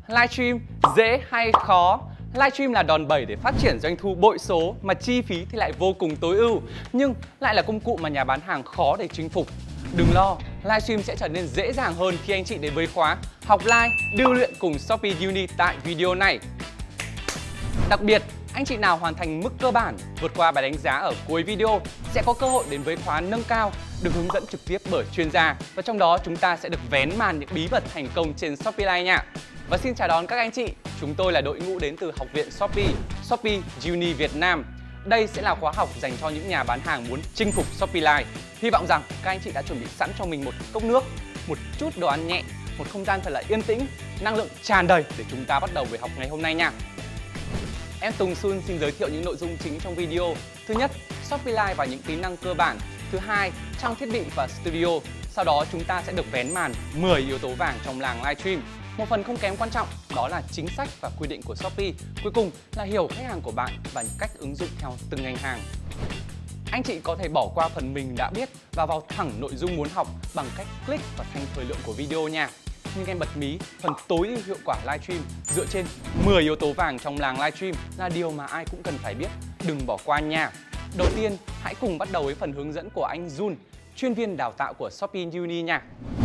Livestream dễ hay khó? Livestream là đòn bẩy để phát triển doanh thu bội số mà chi phí thì lại vô cùng tối ưu, nhưng lại là công cụ mà nhà bán hàng khó để chinh phục. Đừng lo, livestream sẽ trở nên dễ dàng hơn khi anh chị đến với khóa Học Live điêu luyện cùng Shopee Uni tại video này. Đặc biệt, anh chị nào hoàn thành mức cơ bản, vượt qua bài đánh giá ở cuối video sẽ có cơ hội đến với khóa nâng cao, được hướng dẫn trực tiếp bởi chuyên gia, và trong đó chúng ta sẽ được vén màn những bí mật thành công trên Shopee Live nha. Và xin chào đón các anh chị, chúng tôi là đội ngũ đến từ Học viện Shopee, Shopee Uni Việt Nam. Đây sẽ là khóa học dành cho những nhà bán hàng muốn chinh phục Shopee Live. Hy vọng rằng các anh chị đã chuẩn bị sẵn cho mình một cốc nước, một chút đồ ăn nhẹ, một không gian thật là yên tĩnh, năng lượng tràn đầy để chúng ta bắt đầu buổi học ngày hôm nay nha. Em Tùng Sun xin giới thiệu những nội dung chính trong video. Thứ nhất, Shopee Live và những tính năng cơ bản. Thứ hai, trang thiết bị và studio. Sau đó chúng ta sẽ được vén màn 10 yếu tố vàng trong làng livestream. Một phần không kém quan trọng đó là chính sách và quy định của Shopee. Cuối cùng là hiểu khách hàng của bạn và cách ứng dụng theo từng ngành hàng. Anh chị có thể bỏ qua phần mình đã biết và vào thẳng nội dung muốn học bằng cách click vào thanh thời lượng của video nha. Nhưng em bật mí, phần tối ưu hiệu quả livestream dựa trên 10 yếu tố vàng trong làng livestream là điều mà ai cũng cần phải biết, đừng bỏ qua nha. Đầu tiên, hãy cùng bắt đầu với phần hướng dẫn của anh Jun, chuyên viên đào tạo của Shopee Uni nha.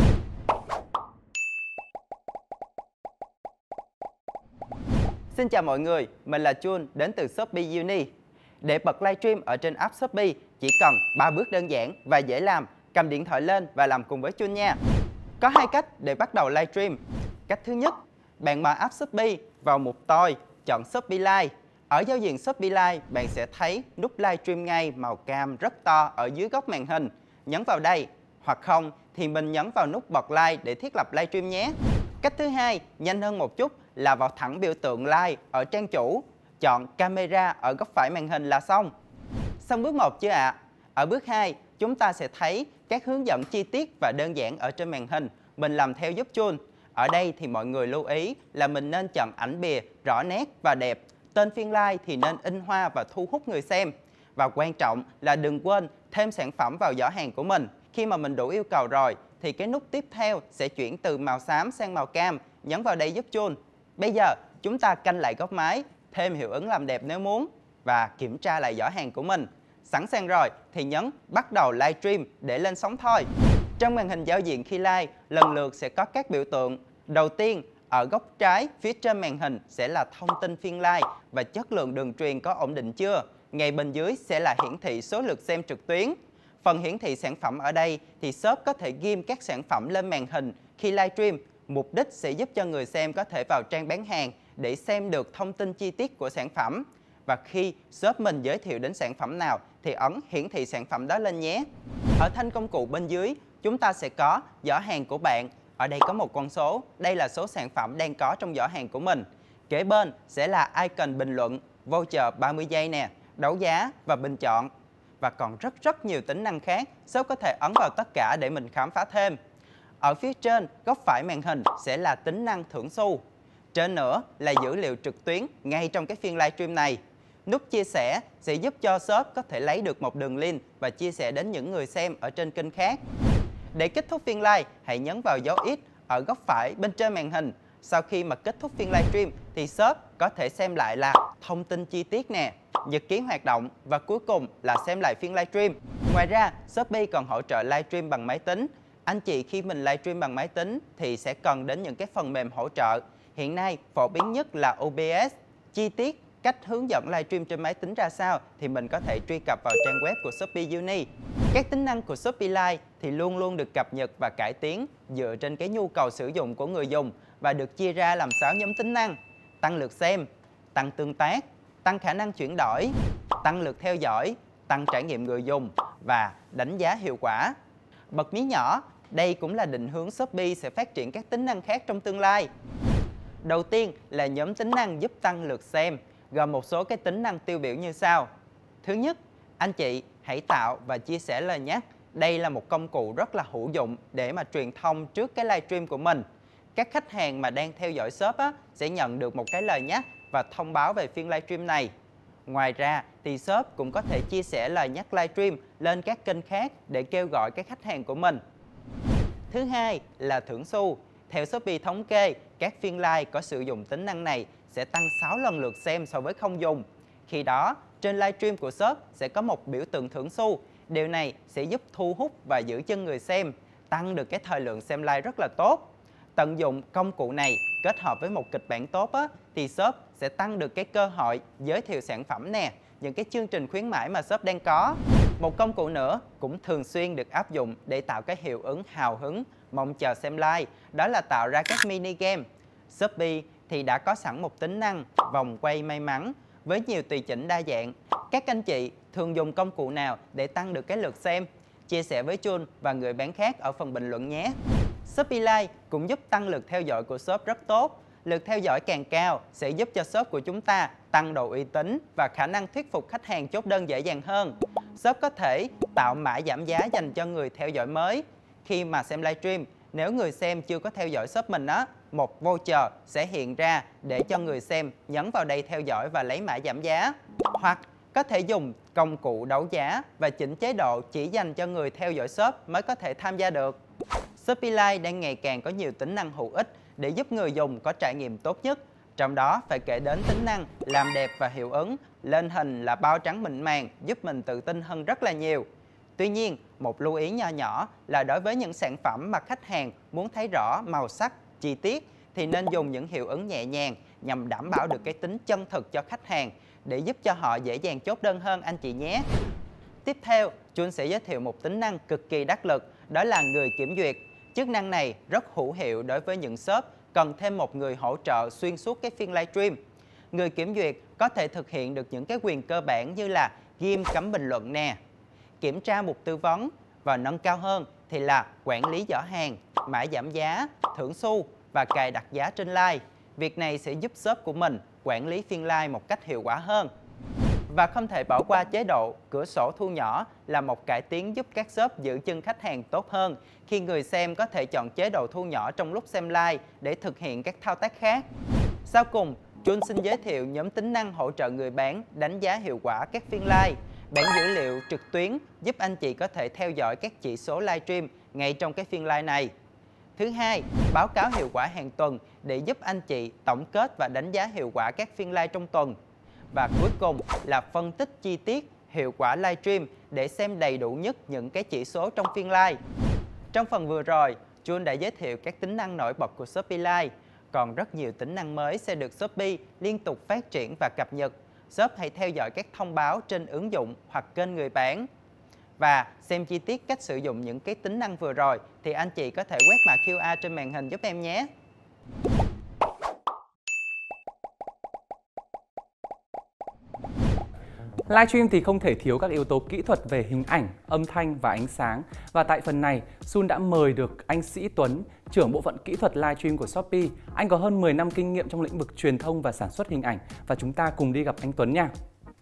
Xin chào mọi người, mình là Jun đến từ Shopee Uni. Để bật livestream ở trên app Shopee chỉ cần 3 bước đơn giản và dễ làm, cầm điện thoại lên và làm cùng với Jun nha. Có hai cách để bắt đầu livestream. Cách thứ nhất, bạn mở app Shopee, vào mục tôi, chọn Shopee Live. Ở giao diện Shopee Live, bạn sẽ thấy nút livestream ngay màu cam rất to ở dưới góc màn hình. Nhấn vào đây, hoặc không thì mình nhấn vào nút bật live để thiết lập livestream nhé. Cách thứ hai, nhanh hơn một chút là vào thẳng biểu tượng live ở trang chủ, chọn camera ở góc phải màn hình là xong. Xong bước 1 chưa ạ? Ở bước 2, chúng ta sẽ thấy các hướng dẫn chi tiết và đơn giản ở trên màn hình. Mình làm theo giúp Jun. Ở đây thì mọi người lưu ý là mình nên chọn ảnh bìa rõ nét và đẹp. Tên phiên live thì nên in hoa và thu hút người xem. Và quan trọng là đừng quên thêm sản phẩm vào giỏ hàng của mình. Khi mà mình đủ yêu cầu rồi thì cái nút tiếp theo sẽ chuyển từ màu xám sang màu cam. Nhấn vào đây giúp Jun. Bây giờ chúng ta canh lại góc máy, thêm hiệu ứng làm đẹp nếu muốn và kiểm tra lại giỏ hàng của mình. Sẵn sàng rồi thì nhấn bắt đầu livestream để lên sóng thôi. Trong màn hình giao diện khi live, lần lượt sẽ có các biểu tượng. Đầu tiên, ở góc trái phía trên màn hình sẽ là thông tin phiên live và chất lượng đường truyền có ổn định chưa. Ngay bên dưới sẽ là hiển thị số lượt xem trực tuyến. Phần hiển thị sản phẩm ở đây thì shop có thể ghim các sản phẩm lên màn hình khi livestream. Mục đích sẽ giúp cho người xem có thể vào trang bán hàng để xem được thông tin chi tiết của sản phẩm. Và khi shop mình giới thiệu đến sản phẩm nào thì ấn hiển thị sản phẩm đó lên nhé. Ở thanh công cụ bên dưới, chúng ta sẽ có giỏ hàng của bạn. Ở đây có một con số, đây là số sản phẩm đang có trong giỏ hàng của mình. Kế bên sẽ là icon bình luận, voucher 30 giây nè, đấu giá và bình chọn. Và còn rất nhiều tính năng khác, shop có thể ấn vào tất cả để mình khám phá thêm. Ở phía trên, góc phải màn hình sẽ là tính năng thưởng xu. Trên nữa là dữ liệu trực tuyến ngay trong cái phiên livestream này. Nút chia sẻ sẽ giúp cho shop có thể lấy được một đường link và chia sẻ đến những người xem ở trên kênh khác. Để kết thúc phiên live, hãy nhấn vào dấu X ở góc phải bên trên màn hình. Sau khi mà kết thúc phiên livestream thì shop có thể xem lại là thông tin chi tiết nè, nhật ký hoạt động và cuối cùng là xem lại phiên livestream. Ngoài ra, Shopee còn hỗ trợ livestream bằng máy tính. Anh chị khi mình livestream bằng máy tính thì sẽ cần đến những cái phần mềm hỗ trợ. Hiện nay phổ biến nhất là OBS. Chi tiết cách hướng dẫn livestream trên máy tính ra sao thì mình có thể truy cập vào trang web của Shopee Uni. Các tính năng của Shopee Live thì luôn luôn được cập nhật và cải tiến dựa trên cái nhu cầu sử dụng của người dùng và được chia ra làm 6 nhóm tính năng: tăng lượt xem, tăng tương tác, tăng khả năng chuyển đổi, tăng lượt theo dõi, tăng trải nghiệm người dùng và đánh giá hiệu quả. Bật mí nhỏ, đây cũng là định hướng Shopee sẽ phát triển các tính năng khác trong tương lai. Đầu tiên là nhóm tính năng giúp tăng lượt xem, gồm một số cái tính năng tiêu biểu như sau. Thứ nhất, anh chị hãy tạo và chia sẻ lời nhắc. Đây là một công cụ rất là hữu dụng để mà truyền thông trước cái livestream của mình. Các khách hàng mà đang theo dõi shop sẽ nhận được một cái lời nhắc và thông báo về phiên livestream này. Ngoài ra thì shop cũng có thể chia sẻ lời nhắc livestream lên các kênh khác để kêu gọi các khách hàng của mình. Thứ hai là thưởng xu. Theo Shopee thống kê các phiên live có sử dụng tính năng này sẽ tăng 6 lần lượt xem so với không dùng. Khi đó, trên livestream của shop sẽ có một biểu tượng thưởng xu. Điều này sẽ giúp thu hút và giữ chân người xem, tăng được cái thời lượng xem live rất là tốt. Tận dụng công cụ này kết hợp với một kịch bản tốt thì shop sẽ tăng được cái cơ hội giới thiệu sản phẩm nè, những cái chương trình khuyến mãi mà shop đang có. Một công cụ nữa cũng thường xuyên được áp dụng để tạo cái hiệu ứng hào hứng, mong chờ xem live, đó là tạo ra các mini game. Shopee thì đã có sẵn một tính năng vòng quay may mắn với nhiều tùy chỉnh đa dạng. Các anh chị thường dùng công cụ nào để tăng được cái lượt xem? Chia sẻ với Jun và người bán khác ở phần bình luận nhé. Shopee Live cũng giúp tăng lượt theo dõi của shop rất tốt. Lượt theo dõi càng cao sẽ giúp cho shop của chúng ta tăng độ uy tín và khả năng thuyết phục khách hàng chốt đơn dễ dàng hơn. Shop có thể tạo mã giảm giá dành cho người theo dõi mới. Khi mà xem livestream, nếu người xem chưa có theo dõi shop mình một voucher sẽ hiện ra để cho người xem nhấn vào đây theo dõi và lấy mã giảm giá. Hoặc có thể dùng công cụ đấu giá và chỉnh chế độ chỉ dành cho người theo dõi shop mới có thể tham gia được. Shopee Live đang ngày càng có nhiều tính năng hữu ích để giúp người dùng có trải nghiệm tốt nhất. Trong đó phải kể đến tính năng làm đẹp và hiệu ứng, lên hình là bao trắng mịn màng giúp mình tự tin hơn rất là nhiều. Tuy nhiên, một lưu ý nho nhỏ là đối với những sản phẩm mà khách hàng muốn thấy rõ màu sắc, chi tiết thì nên dùng những hiệu ứng nhẹ nhàng nhằm đảm bảo được cái tính chân thực cho khách hàng để giúp cho họ dễ dàng chốt đơn hơn anh chị nhé. Tiếp theo, Jun sẽ giới thiệu một tính năng cực kỳ đắc lực, đó là người kiểm duyệt. Chức năng này rất hữu hiệu đối với những shop cần thêm một người hỗ trợ xuyên suốt cái phiên livestream. Người kiểm duyệt có thể thực hiện được những cái quyền cơ bản như là ghim cấm bình luận nè, kiểm tra mục tư vấn và nâng cao hơn thì là quản lý giỏ hàng, mã giảm giá, thưởng xu và cài đặt giá trên live. Việc này sẽ giúp shop của mình quản lý phiên live một cách hiệu quả hơn. Và không thể bỏ qua chế độ cửa sổ thu nhỏ là một cải tiến giúp các shop giữ chân khách hàng tốt hơn khi người xem có thể chọn chế độ thu nhỏ trong lúc xem live để thực hiện các thao tác khác. Sau cùng, Jun xin giới thiệu nhóm tính năng hỗ trợ người bán đánh giá hiệu quả các phiên live. Bản dữ liệu trực tuyến giúp anh chị có thể theo dõi các chỉ số livestream ngay trong cái phiên live này. Thứ hai, báo cáo hiệu quả hàng tuần để giúp anh chị tổng kết và đánh giá hiệu quả các phiên live trong tuần. Và cuối cùng là phân tích chi tiết hiệu quả livestream để xem đầy đủ nhất những cái chỉ số trong phiên live. Trong phần vừa rồi, Jun đã giới thiệu các tính năng nổi bật của Shopee Live. Còn rất nhiều tính năng mới sẽ được Shopee liên tục phát triển và cập nhật. Shop hãy theo dõi các thông báo trên ứng dụng hoặc kênh người bán. Và xem chi tiết cách sử dụng những cái tính năng vừa rồi thì anh chị có thể quét mã QR trên màn hình giúp em nhé. Livestream thì không thể thiếu các yếu tố kỹ thuật về hình ảnh, âm thanh và ánh sáng. Và tại phần này, Sun đã mời được anh Sĩ Tuấn, trưởng bộ phận kỹ thuật livestream của Shopee. Anh có hơn 10 năm kinh nghiệm trong lĩnh vực truyền thông và sản xuất hình ảnh. Và chúng ta cùng đi gặp anh Tuấn nha.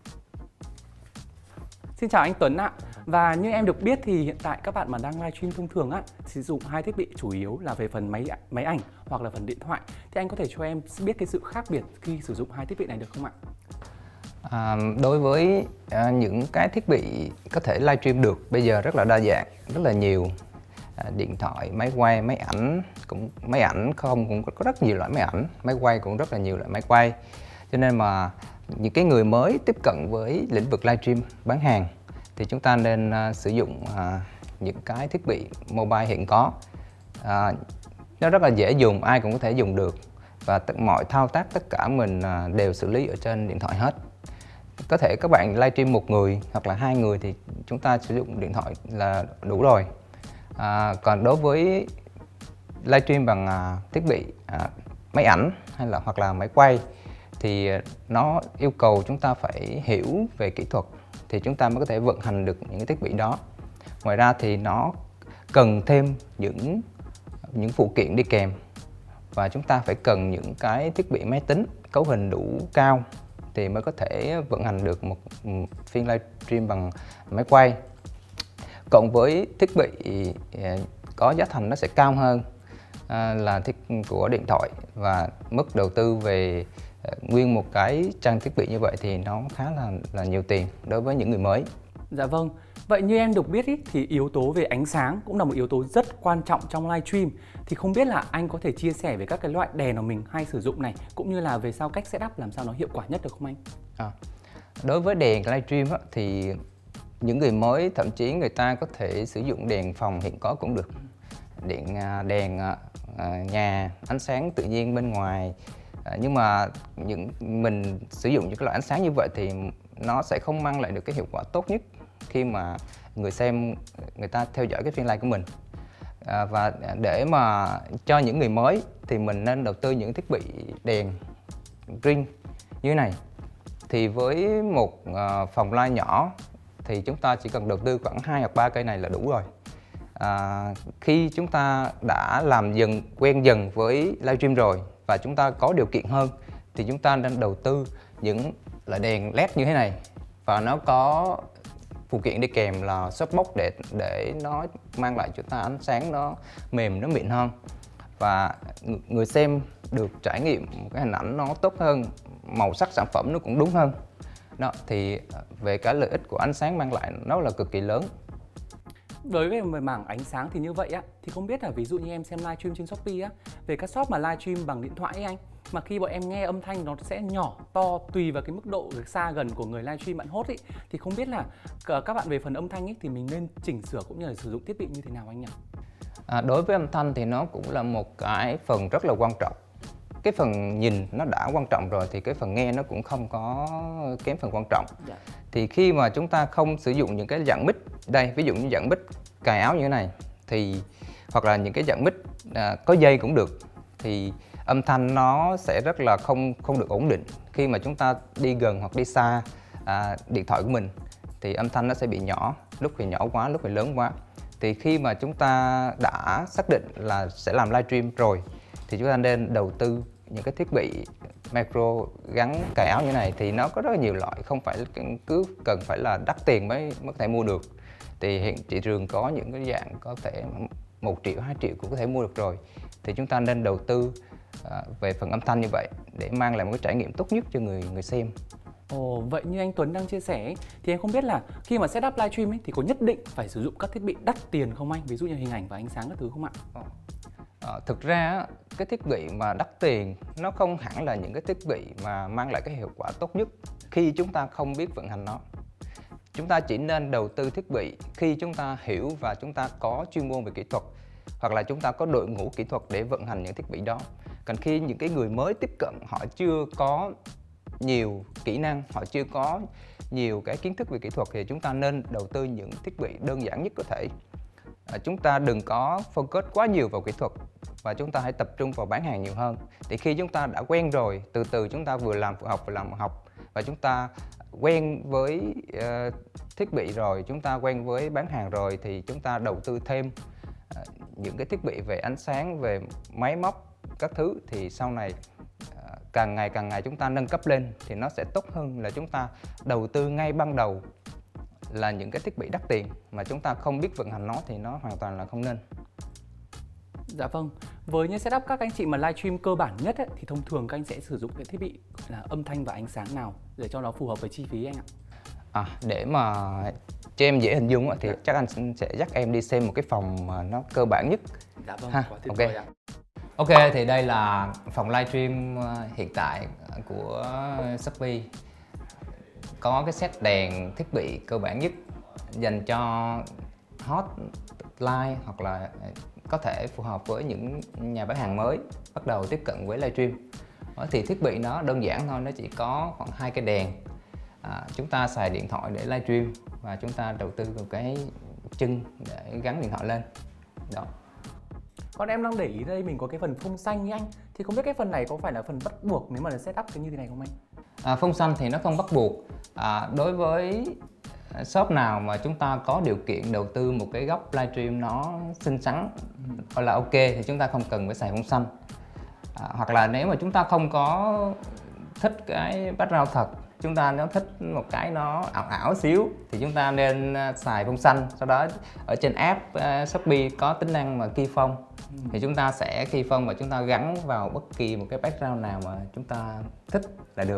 Xin chào anh Tuấn ạ. Và như em được biết thì hiện tại các bạn mà đang livestream thông thường sử dụng hai thiết bị chủ yếu là về phần máy ảnh hoặc là phần điện thoại. Thì anh có thể cho em biết cái sự khác biệt khi sử dụng hai thiết bị này được không ạ? Đối với những cái thiết bị có thể livestream được bây giờ rất là đa dạng, rất là nhiều. Điện thoại, máy quay, máy ảnh, cũng có rất nhiều loại máy ảnh, máy quay cũng rất là nhiều loại máy quay. Cho nên mà những cái người mới tiếp cận với lĩnh vực livestream bán hàng thì chúng ta nên sử dụng những cái thiết bị mobile hiện có. Nó rất là dễ dùng, ai cũng có thể dùng được và mọi thao tác tất cả mình đều xử lý ở trên điện thoại hết. Có thể các bạn livestream một người hoặc là hai người thì chúng ta sử dụng điện thoại là đủ rồi. Còn đối với livestream bằng thiết bị máy ảnh hoặc là máy quay thì nó yêu cầu chúng ta phải hiểu về kỹ thuật thì chúng ta mới có thể vận hành được những cái thiết bị đó. Ngoài ra thì nó cần thêm những phụ kiện đi kèm và chúng ta phải cần những cái thiết bị máy tính cấu hình đủ cao thì mới có thể vận hành được một phiên livestream bằng máy quay. Cộng với thiết bị có giá thành nó sẽ cao hơn là của điện thoại và mức đầu tư về nguyên một cái trang thiết bị như vậy thì nó khá là nhiều tiền đối với những người mới. Dạ vâng, Vậy như em được biết ý, thì yếu tố về ánh sáng cũng là một yếu tố rất quan trọng trong livestream. Thì không biết là anh có thể chia sẻ về các cái loại đèn mà mình hay sử dụng này, cũng như là về sau cách setup làm sao nó hiệu quả nhất được không anh? Đối với đèn livestream thì những người mới thậm chí người ta có thể sử dụng đèn phòng hiện có cũng được. Đèn nhà, ánh sáng tự nhiên bên ngoài. Nhưng mà mình sử dụng những cái loại ánh sáng như vậy thì nó sẽ không mang lại được cái hiệu quả tốt nhất khi mà người xem người ta theo dõi cái phiên live của mình. Và để mà cho những người mới thì mình nên đầu tư những thiết bị đèn ring như thế này. Thì với một phòng live nhỏ thì chúng ta chỉ cần đầu tư khoảng 2 hoặc 3 cây này là đủ rồi. Khi chúng ta đã quen dần với livestream rồi và chúng ta có điều kiện hơn thì chúng ta nên đầu tư những loại đèn LED như thế này, và nó có phụ kiện đi kèm là softbox để nó mang lại chúng ta ánh sáng nó mềm, nó mịn hơn, và người xem được trải nghiệm một cái hình ảnh nó tốt hơn, màu sắc sản phẩm nó cũng đúng hơn. Đó, thì về cái lợi ích của ánh sáng mang lại nó là cực kỳ lớn. Đối với mảng ánh sáng thì như vậy á, thì không biết là ví dụ như em xem livestream trên Shopee á, về các shop mà livestream bằng điện thoại ấy anh, mà khi bọn em nghe âm thanh nó sẽ nhỏ, to tùy vào cái mức độ xa gần của người livestream bạn host ấy, thì không biết là các bạn về phần âm thanh ấy thì mình nên chỉnh sửa cũng như là sử dụng thiết bị như thế nào anh nhỉ? Đối với âm thanh thì nó cũng là một cái phần rất là quan trọng. Cái phần nhìn nó đã quan trọng rồi thì cái phần nghe nó cũng không có kém phần quan trọng. Thì khi mà chúng ta không sử dụng những cái dạng mic đây, ví dụ như dạng mic cài áo như thế này, thì hoặc là những cái dạng mic có dây cũng được, thì âm thanh nó sẽ rất là không được ổn định. Khi mà chúng ta đi gần hoặc đi xa điện thoại của mình thì âm thanh nó sẽ bị nhỏ, lúc thì nhỏ quá, lúc thì lớn quá. Thì khi mà chúng ta đã xác định là sẽ làm livestream rồi thì chúng ta nên đầu tư những cái thiết bị micro gắn cài áo như này. Thì nó có rất là nhiều loại, không phải cứ cần phải là đắt tiền mới có thể mua được. Thì hiện thị trường có những cái dạng có thể 1 triệu, 2 triệu cũng có thể mua được rồi. Thì chúng ta nên đầu tư về phần âm thanh như vậy để mang lại một cái trải nghiệm tốt nhất cho người xem. Ồ, vậy như anh Tuấn đang chia sẻ ấy, thì em không biết là khi mà setup livestream ấy thì có nhất định phải sử dụng các thiết bị đắt tiền không anh? Ví dụ như hình ảnh và ánh sáng các thứ không ạ? Thực ra cái thiết bị mà đắt tiền nó không hẳn là những cái thiết bị mà mang lại cái hiệu quả tốt nhất khi chúng ta không biết vận hành nó. Chúng ta chỉ nên đầu tư thiết bị khi chúng ta hiểu và chúng ta có chuyên môn về kỹ thuật, hoặc là chúng ta có đội ngũ kỹ thuật để vận hành những thiết bị đó. Còn khi những cái người mới tiếp cận, họ chưa có nhiều kỹ năng, họ chưa có nhiều cái kiến thức về kỹ thuật thì chúng ta nên đầu tư những thiết bị đơn giản nhất có thể. Chúng ta đừng có focus quá nhiều vào kỹ thuật và chúng ta hãy tập trung vào bán hàng nhiều hơn. Thì khi chúng ta đã quen rồi, từ từ chúng ta vừa làm vừa học và chúng ta quen với thiết bị rồi, chúng ta quen với bán hàng rồi thì chúng ta đầu tư thêm những cái thiết bị về ánh sáng, về máy móc các thứ, thì sau này càng ngày chúng ta nâng cấp lên thì nó sẽ tốt hơn là chúng ta đầu tư ngay ban đầu là những cái thiết bị đắt tiền mà chúng ta không biết vận hành nó thì nó hoàn toàn là không nên. Dạ vâng. Với những setup các anh chị mà livestream cơ bản nhất ấy, thì thông thường các anh sẽ sử dụng cái thiết bị là âm thanh và ánh sáng nào để cho nó phù hợp với chi phí anh ạ? Để mà cho em dễ hình dung thì chắc anh sẽ dắt em đi xem một cái phòng mà nó cơ bản nhất. Dạ vâng, quá tuyệt ok. vời ạ. Ok, thì đây là phòng livestream hiện tại của Shopee. Có cái set đèn thiết bị cơ bản nhất dành cho hotline hoặc là có thể phù hợp với những nhà bán hàng mới bắt đầu tiếp cận với livestream. Thì thiết bị nó đơn giản thôi, nó chỉ có khoảng 2 cái đèn. Chúng ta xài điện thoại để livestream và chúng ta đầu tư vào cái chân để gắn điện thoại lên. Đó. Còn em đang để ý đây mình có cái phần phông xanh như anh, thì không biết cái phần này có phải là phần bắt buộc nếu mà là setup cái như thế này không anh? Phông xanh thì nó không bắt buộc. Đối với shop nào mà chúng ta có điều kiện đầu tư một cái góc livestream nó xinh xắn hoặc là ok thì chúng ta không cần phải xài phông xanh. Hoặc là nếu mà chúng ta không có thích cái background thật, chúng ta nếu thích một cái nó ảo xíu thì chúng ta nên xài phông xanh. Sau đó ở trên app Shopee có tính năng mà key phông thì chúng ta sẽ key phông và chúng ta gắn vào bất kỳ một cái background nào mà chúng ta thích là được.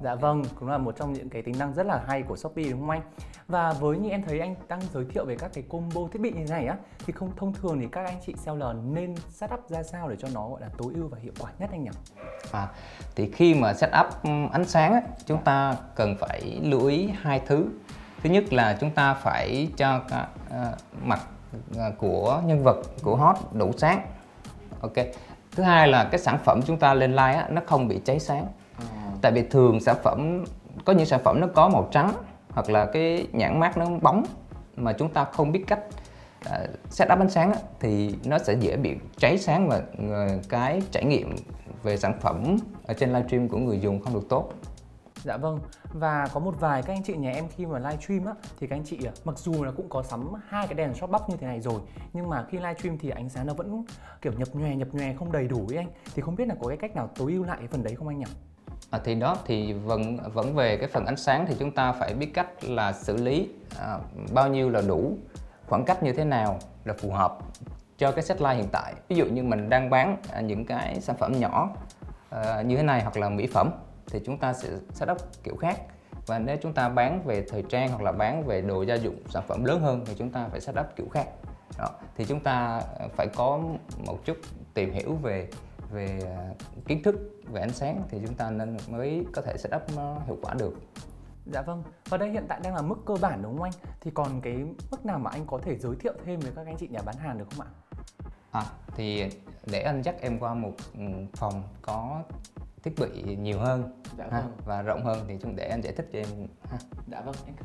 Dạ vâng, cũng là một trong những cái tính năng rất là hay của Shopee đúng không anh? Và với như em thấy anh đang giới thiệu về các cái combo thiết bị như thế này á, thì không thông thường thì các anh chị seller nên setup ra sao để cho nó gọi là tối ưu và hiệu quả nhất anh nhỉ? Thì khi mà setup ánh sáng á, chúng ta cần phải lưu ý hai thứ. Thứ nhất là chúng ta phải cho mặt của nhân vật của hot đủ sáng. Ok. Thứ hai là cái sản phẩm chúng ta lên live á, nó không bị cháy sáng. Tại vì thường sản phẩm, có những sản phẩm nó có màu trắng hoặc là cái nhãn mác nó bóng mà chúng ta không biết cách setup ánh sáng á, thì nó sẽ dễ bị cháy sáng và cái trải nghiệm về sản phẩm ở trên livestream của người dùng không được tốt. Dạ vâng, và có một vài các anh chị nhà em khi mà livestream á, thì các anh chị mặc dù là cũng có sắm hai cái đèn shop bắp như thế này rồi, nhưng mà khi livestream thì ánh sáng nó vẫn kiểu nhập nhòe không đầy đủ ấy anh. Thì không biết là có cái cách nào tối ưu lại cái phần đấy không anh nhỉ? Thì đó thì vẫn về cái phần ánh sáng thì chúng ta phải biết cách là xử lý bao nhiêu là đủ, khoảng cách như thế nào là phù hợp cho cái set live hiện tại. Ví dụ như mình đang bán những cái sản phẩm nhỏ như thế này hoặc là mỹ phẩm thì chúng ta sẽ setup kiểu khác, và nếu chúng ta bán về thời trang hoặc là bán về đồ gia dụng, sản phẩm lớn hơn thì chúng ta phải setup kiểu khác. Đó. Thì chúng ta phải có một chút tìm hiểu về kiến thức về ánh sáng thì chúng ta nên mới có thể setup nó hiệu quả được. Dạ vâng, và đây hiện tại đang là mức cơ bản đúng không anh? Thì còn cái mức nào mà anh có thể giới thiệu thêm với các anh chị nhà bán hàng được không ạ? Thì để anh dắt em qua một phòng có thiết bị nhiều hơn. Dạ vâng. Và rộng hơn thì để anh giải thích cho em ha. Dạ vâng anh.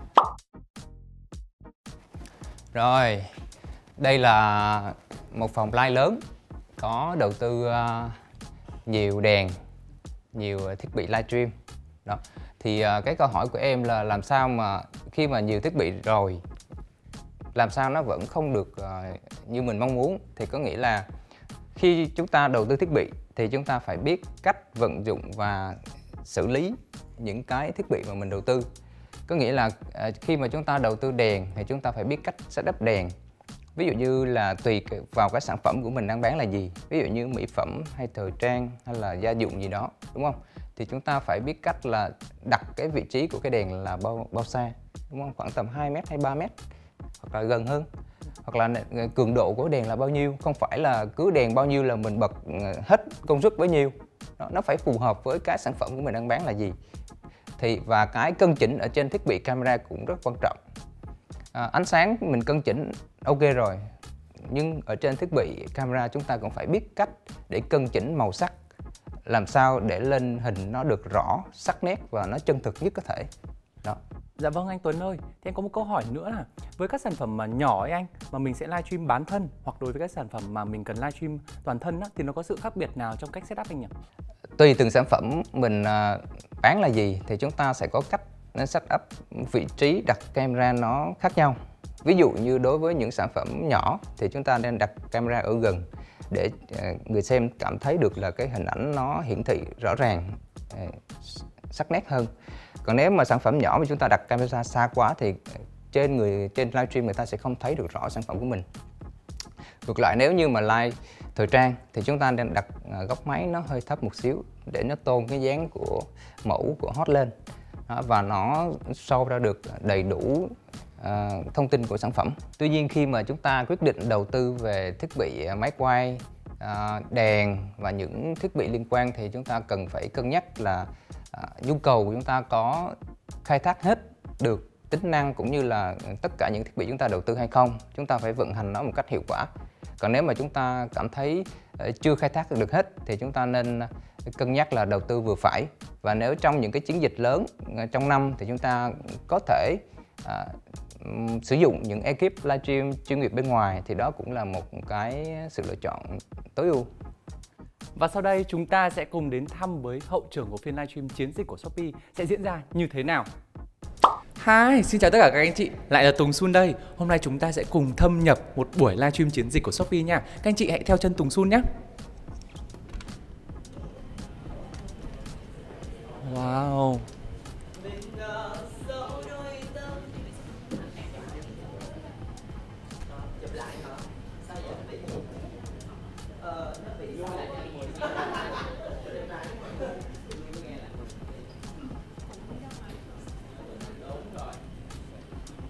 Rồi, đây là một phòng live lớn có đầu tư nhiều đèn, nhiều thiết bị livestream. Đó. Thì cái câu hỏi của em là làm sao mà khi mà nhiều thiết bị rồi làm sao nó vẫn không được như mình mong muốn, thì có nghĩa là khi chúng ta đầu tư thiết bị thì chúng ta phải biết cách vận dụng và xử lý những cái thiết bị mà mình đầu tư. Có nghĩa là khi mà chúng ta đầu tư đèn thì chúng ta phải biết cách setup đèn. Ví dụ như là tùy vào cái sản phẩm của mình đang bán là gì, ví dụ như mỹ phẩm hay thời trang hay là gia dụng gì đó, đúng không? Thì chúng ta phải biết cách là đặt cái vị trí của cái đèn là bao xa, đúng không? Khoảng tầm 2 mét hay 3 mét hoặc là gần hơn. Hoặc là cường độ của đèn là bao nhiêu, không phải là cứ đèn bao nhiêu là mình bật hết công suất bấy nhiêu. Nó phải phù hợp với cái sản phẩm của mình đang bán là gì. Và cái cân chỉnh ở trên thiết bị camera cũng rất quan trọng. Ánh sáng mình cân chỉnh ok rồi, nhưng ở trên thiết bị camera chúng ta cũng phải biết cách để cân chỉnh màu sắc, làm sao để lên hình nó được rõ, sắc nét và nó chân thực nhất có thể. Đó. Dạ vâng anh Tuấn ơi, thì anh có một câu hỏi nữa là với các sản phẩm mà nhỏ ấy anh, mà mình sẽ livestream bán thân, hoặc đối với các sản phẩm mà mình cần livestream toàn thân á, thì nó có sự khác biệt nào trong cách setup anh nhỉ? Tùy từng sản phẩm mình bán là gì thì chúng ta sẽ có cách setup vị trí đặt camera nó khác nhau. Ví dụ như đối với những sản phẩm nhỏ thì chúng ta nên đặt camera ở gần để người xem cảm thấy được là cái hình ảnh nó hiển thị rõ ràng, sắc nét hơn. Còn nếu mà sản phẩm nhỏ mà chúng ta đặt camera xa quá thì trên livestream người ta sẽ không thấy được rõ sản phẩm của mình. Ngược lại, nếu như mà live thời trang thì chúng ta nên đặt góc máy nó hơi thấp một xíu để nó tôn cái dáng của mẫu của hot lên. Đó, và nó show ra được đầy đủ thông tin của sản phẩm. Tuy nhiên khi mà chúng ta quyết định đầu tư về thiết bị máy quay, đèn và những thiết bị liên quan thì chúng ta cần phải cân nhắc là nhu cầu của chúng ta có khai thác hết được tính năng cũng như là tất cả những thiết bị chúng ta đầu tư hay không. Chúng ta phải vận hành nó một cách hiệu quả. Còn nếu mà chúng ta cảm thấy chưa khai thác được hết thì chúng ta nên cân nhắc là đầu tư vừa phải. Và nếu trong những cái chiến dịch lớn trong năm thì chúng ta có thể sử dụng những ekip livestream chuyên nghiệp bên ngoài, thì đó cũng là một cái sự lựa chọn tối ưu. Và sau đây chúng ta sẽ cùng đến thăm với hậu trường của phiên livestream chiến dịch của Shopee sẽ diễn ra như thế nào. Hi, xin chào tất cả các anh chị, lại là Tùng Sun đây. Hôm nay chúng ta sẽ cùng thâm nhập một buổi livestream chiến dịch của Shopee nha. Các anh chị hãy theo chân Tùng Sun nhé. Wow.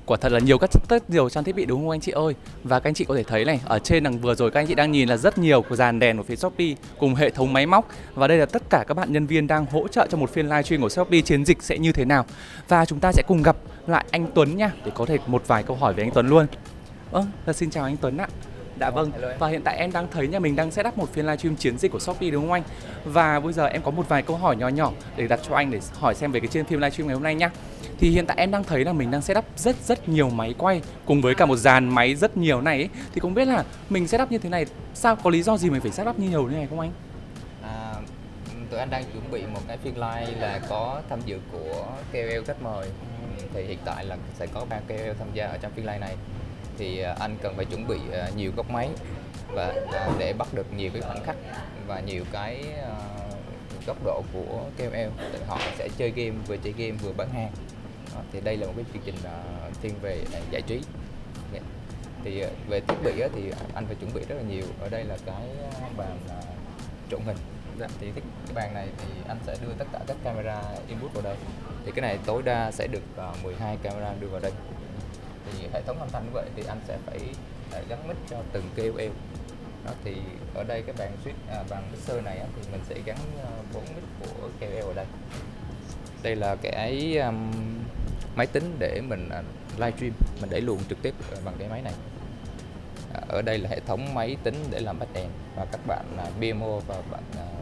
Quả thật là rất nhiều trang thiết bị đúng không anh chị ơi? Và các anh chị có thể thấy này, ở trên đằng vừa rồi các anh chị đang nhìn là rất nhiều của dàn đèn của phía Shopee cùng hệ thống máy móc. Và đây là tất cả các bạn nhân viên đang hỗ trợ cho một phiên livestream của Shopee chiến dịch sẽ như thế nào. Và chúng ta sẽ cùng gặp lại anh Tuấn nha, để có thể một vài câu hỏi về anh Tuấn luôn. Xin chào anh Tuấn ạ. Dạ vâng, và hiện tại em đang thấy nhà mình đang set up một phiên livestream chiến dịch của Shopee đúng không anh? Và bây giờ em có một vài câu hỏi nhỏ nhỏ để đặt cho anh để hỏi xem về cái trên phim livestream ngày hôm nay nhá. Thì hiện tại em đang thấy là mình đang set up rất nhiều máy quay cùng với cả một dàn máy rất nhiều này ấy. Thì không biết là mình set up như thế này, sao có lý do gì mình phải set up như nhiều như này không anh? Tụi anh đang chuẩn bị một cái phiên live là có tham dự của KOL khách mời. Thì hiện tại là sẽ có 3 KOL tham gia ở trong phiên live này. Thì anh cần phải chuẩn bị nhiều góc máy và để bắt được nhiều cái khoảnh khắc và nhiều cái góc độ của KOL. Họ sẽ chơi game, vừa chơi game vừa bán hàng. Thì đây là một cái chương trình thiên về giải trí. Thì về thiết bị thì anh phải chuẩn bị rất là nhiều. Ở đây là cái bàn trộn hình. Thì cái bàn này thì anh sẽ đưa tất cả các camera input vào đây. Thì cái này tối đa sẽ được 12 camera đưa vào đây. Thì hệ thống âm thanh như vậy thì anh sẽ phải gắn mic cho từng KOL. Thì ở đây cái bàn bàn mixer này thì mình sẽ gắn 4 mic của KOL ở đây. Đây là cái máy tính để mình livestream, mình để luồng trực tiếp bằng cái máy này. Ở đây là hệ thống máy tính để làm backend và các bạn PMO và bạn